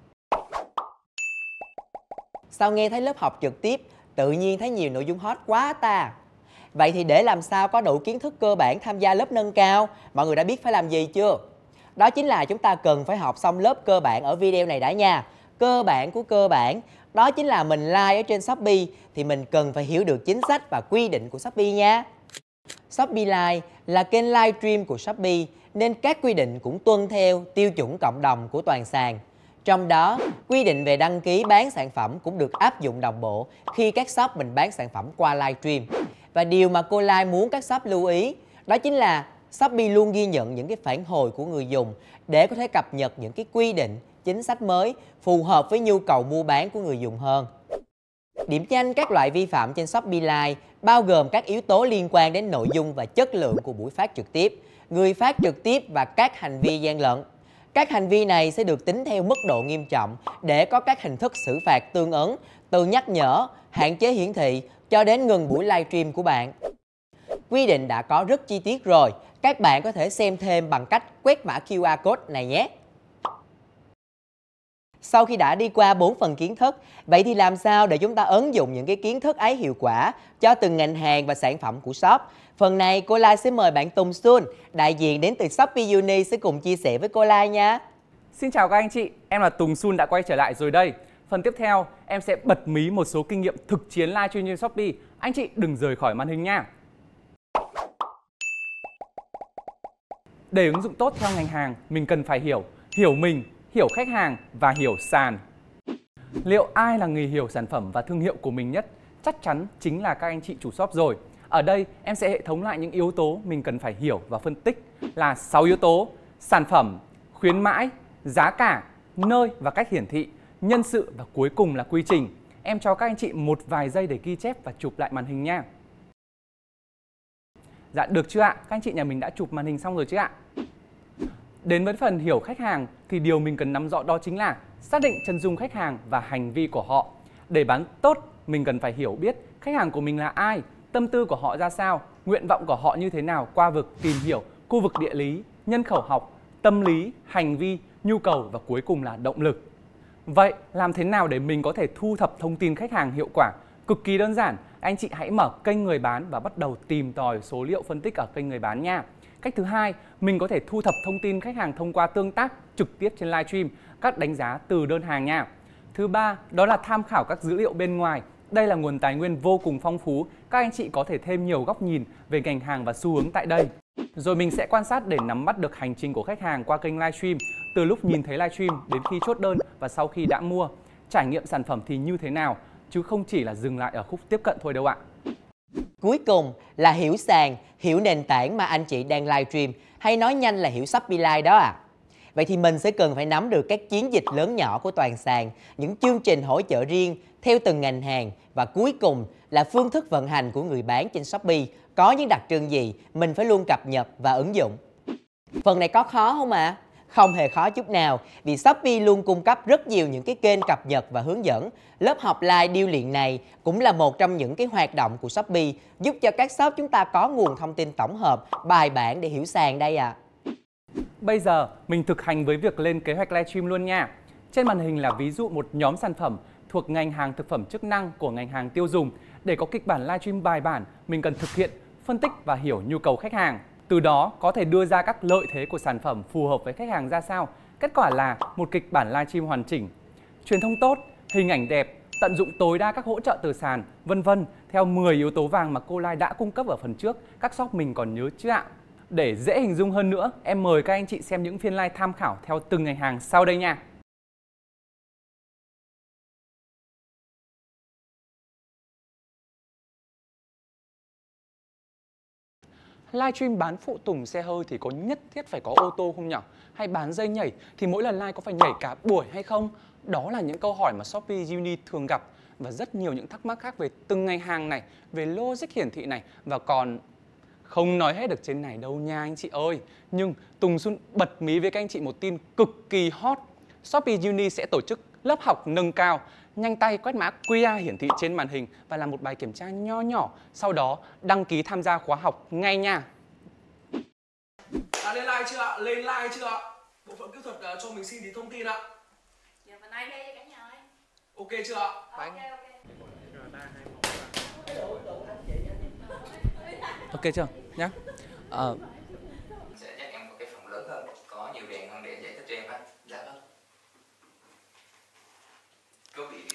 Sao nghe thấy lớp học trực tiếp tự nhiên thấy nhiều nội dung hot quá ta? Vậy thì để làm sao có đủ kiến thức cơ bản tham gia lớp nâng cao, mọi người đã biết phải làm gì chưa? Đó chính là chúng ta cần phải học xong lớp cơ bản ở video này đã nha. Cơ bản của cơ bản, đó chính là mình live ở trên Shopee thì mình cần phải hiểu được chính sách và quy định của Shopee nha. Shopee Live là kênh livestream của Shopee nên các quy định cũng tuân theo tiêu chuẩn cộng đồng của toàn sàn. Trong đó, quy định về đăng ký bán sản phẩm cũng được áp dụng đồng bộ khi các shop mình bán sản phẩm qua livestream. Và điều mà cô Lai muốn các shop lưu ý đó chính là Shopee luôn ghi nhận những cái phản hồi của người dùng để có thể cập nhật những cái quy định, chính sách mới phù hợp với nhu cầu mua bán của người dùng hơn. Điểm danh các loại vi phạm trên Shopee Live bao gồm các yếu tố liên quan đến nội dung và chất lượng của buổi phát trực tiếp, người phát trực tiếp và các hành vi gian lận. Các hành vi này sẽ được tính theo mức độ nghiêm trọng để có các hình thức xử phạt tương ứng, từ nhắc nhở, hạn chế hiển thị cho đến ngừng buổi livestream của bạn. Quy định đã có rất chi tiết rồi, các bạn có thể xem thêm bằng cách quét mã QR code này nhé. Sau khi đã đi qua 4 phần kiến thức, vậy thì làm sao để chúng ta ứng dụng những cái kiến thức ấy hiệu quả cho từng ngành hàng và sản phẩm của shop? Phần này cô Lai sẽ mời bạn Tùng Xuân, đại diện đến từ Shopee Uni sẽ cùng chia sẻ với cô Lai nha. Xin chào các anh chị, em là Tùng Xuân đã quay trở lại rồi đây. Phần tiếp theo, em sẽ bật mí một số kinh nghiệm thực chiến livestream trên Shopee. Anh chị đừng rời khỏi màn hình nha. Để ứng dụng tốt theo ngành hàng, mình cần phải hiểu mình, hiểu khách hàng và hiểu sàn. Liệu ai là người hiểu sản phẩm và thương hiệu của mình nhất? Chắc chắn chính là các anh chị chủ shop rồi. Ở đây em sẽ hệ thống lại những yếu tố mình cần phải hiểu và phân tích là 6 yếu tố: sản phẩm, khuyến mãi, giá cả, nơi và cách hiển thị, nhân sự và cuối cùng là quy trình. Em cho các anh chị một vài giây để ghi chép và chụp lại màn hình nha. Dạ được chưa ạ? Các anh chị nhà mình đã chụp màn hình xong rồi chứ ạ? Đến với phần hiểu khách hàng thì điều mình cần nắm rõ đó chính là xác định chân dung khách hàng và hành vi của họ. Để bán tốt, mình cần phải hiểu biết khách hàng của mình là ai, tâm tư của họ ra sao, nguyện vọng của họ như thế nào qua việc tìm hiểu khu vực địa lý, nhân khẩu học, tâm lý, hành vi, nhu cầu và cuối cùng là động lực. Vậy làm thế nào để mình có thể thu thập thông tin khách hàng hiệu quả? Cực kỳ đơn giản, anh chị hãy mở kênh người bán và bắt đầu tìm tòi số liệu phân tích ở kênh người bán nha. Cách thứ hai, mình có thể thu thập thông tin khách hàng thông qua tương tác trực tiếp trên livestream, các đánh giá từ đơn hàng nha. Thứ ba, đó là tham khảo các dữ liệu bên ngoài. Đây là nguồn tài nguyên vô cùng phong phú, các anh chị có thể thêm nhiều góc nhìn về ngành hàng và xu hướng tại đây. Rồi mình sẽ quan sát để nắm bắt được hành trình của khách hàng qua kênh livestream, từ lúc nhìn thấy livestream đến khi chốt đơn và sau khi đã mua. Trải nghiệm sản phẩm thì như thế nào, chứ không chỉ là dừng lại ở khúc tiếp cận thôi đâu ạ. Cuối cùng là hiểu sàn, hiểu nền tảng mà anh chị đang livestream, hay nói nhanh là hiểu Shopee Live đó à. Vậy thì mình sẽ cần phải nắm được các chiến dịch lớn nhỏ của toàn sàn, những chương trình hỗ trợ riêng theo từng ngành hàng, và cuối cùng là phương thức vận hành của người bán trên Shopee có những đặc trưng gì mình phải luôn cập nhật và ứng dụng. Phần này có khó không ạ? Không hề khó chút nào, vì Shopee luôn cung cấp rất nhiều những cái kênh cập nhật và hướng dẫn. Lớp học live điêu luyện này cũng là một trong những cái hoạt động của Shopee giúp cho các shop chúng ta có nguồn thông tin tổng hợp, bài bản để hiểu sàn đây ạ. Bây giờ mình thực hành với việc lên kế hoạch livestream luôn nha. Trên màn hình là ví dụ một nhóm sản phẩm thuộc ngành hàng thực phẩm chức năng của ngành hàng tiêu dùng. Để có kịch bản livestream bài bản, mình cần thực hiện, phân tích và hiểu nhu cầu khách hàng. Từ đó có thể đưa ra các lợi thế của sản phẩm phù hợp với khách hàng ra sao. Kết quả là một kịch bản livestream hoàn chỉnh. Truyền thông tốt, hình ảnh đẹp, tận dụng tối đa các hỗ trợ từ sàn, vân vân theo 10 yếu tố vàng mà cô Lai đã cung cấp ở phần trước. Các shop mình còn nhớ chứ ạ? Để dễ hình dung hơn nữa, em mời các anh chị xem những phiên live tham khảo theo từng ngành hàng sau đây nha. Livestream bán phụ tùng xe hơi thì có nhất thiết phải có ô tô không nhỉ? Hay bán dây nhảy thì mỗi lần live có phải nhảy cả buổi hay không? Đó là những câu hỏi mà Shopee Uni thường gặp, và rất nhiều những thắc mắc khác về từng ngành hàng này, về logic hiển thị này, và còn không nói hết được trên này đâu nha anh chị ơi. Nhưng Tùng Xuân bật mí với các anh chị một tin cực kỳ hot. Shopee Uni sẽ tổ chức lớp học nâng cao, nhanh tay quét mã QR hiển thị trên màn hình và làm một bài kiểm tra nho nhỏ. Sau đó đăng ký tham gia khóa học ngay nha. Đã lên like chưa ạ? Lên like chưa ạ? Bộ phận kỹ thuật cho mình xin tí thông tin ạ. Dạ mình like đây cả nhà ơi. Ok chưa ạ? Ok chưa? Nhá. Sẽ cho em một cái phòng lớn hơn, có nhiều đèn hơn để giải thích cho em ạ. Dạ vâng. Có bị